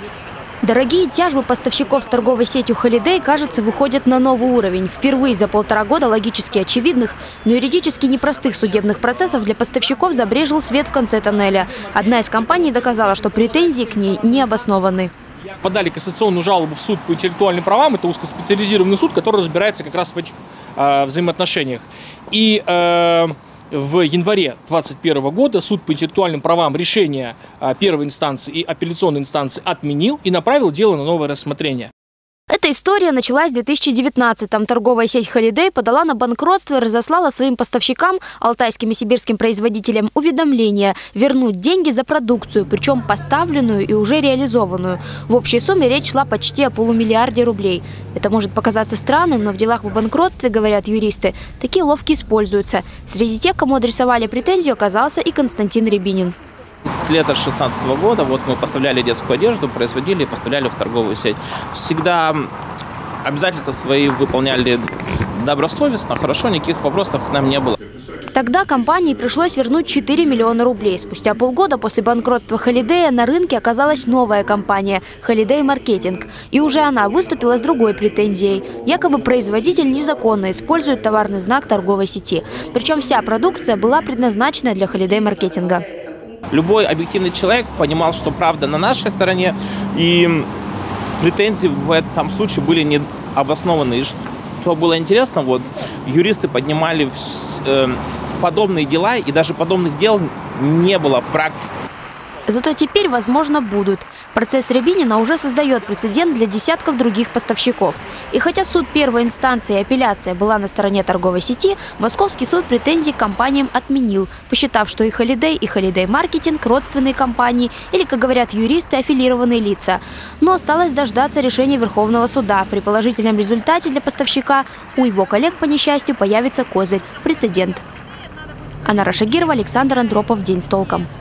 Дорогие тяжбы поставщиков с торговой сетью Holiday, кажется, выходят на новый уровень. Впервые за 1,5 года логически очевидных, но юридически непростых судебных процессов для поставщиков забрежил свет в конце тоннеля. Одна из компаний доказала, что претензии к ней не обоснованы. Подали кассационную жалобу в суд по интеллектуальным правам. Это узкоспециализированный суд, который разбирается как раз в этих взаимоотношениях. И в январе 2021 года суд по интеллектуальным правам решения первой инстанции и апелляционной инстанции отменил и направил дело на новое рассмотрение. Эта история началась в 2019-м. Торговая сеть Holiday подала на банкротство и разослала своим поставщикам, алтайским и сибирским производителям, уведомление вернуть деньги за продукцию, причем поставленную и уже реализованную. В общей сумме речь шла почти о полумиллиарде рублей. Это может показаться странным, но в делах в банкротстве, говорят юристы, такие ловки используются. Среди тех, кому адресовали претензию, оказался и Константин Рябинин. С лета 2016 года мы поставляли детскую одежду, производили и поставляли в торговую сеть. Всегда обязательства свои выполняли добросовестно, хорошо, никаких вопросов к нам не было. Тогда компании пришлось вернуть 4 миллиона рублей. Спустя полгода после банкротства Holiday на рынке оказалась новая компания – Holiday Marketing. И уже она выступила с другой претензией. Якобы производитель незаконно использует товарный знак торговой сети. Причем вся продукция была предназначена для Holiday Маркетинга. Любой объективный человек понимал, что правда на нашей стороне, и претензии в этом случае были не обоснованы. И что было интересно, юристы поднимали подобные дела, и даже подобных дел не было в практике. Зато теперь, возможно, будут. Процесс Рябинина уже создает прецедент для десятков других поставщиков. И хотя суд первой инстанции и апелляция была на стороне торговой сети, Московский суд претензии к компаниям отменил, посчитав, что и Holiday Marketing – родственные компании или, как говорят юристы, аффилированные лица. Но осталось дождаться решения Верховного суда. При положительном результате для поставщика у его коллег, по несчастью, появится козырь – прецедент. Анна Рашагирова, Александр Андропов. День с толком.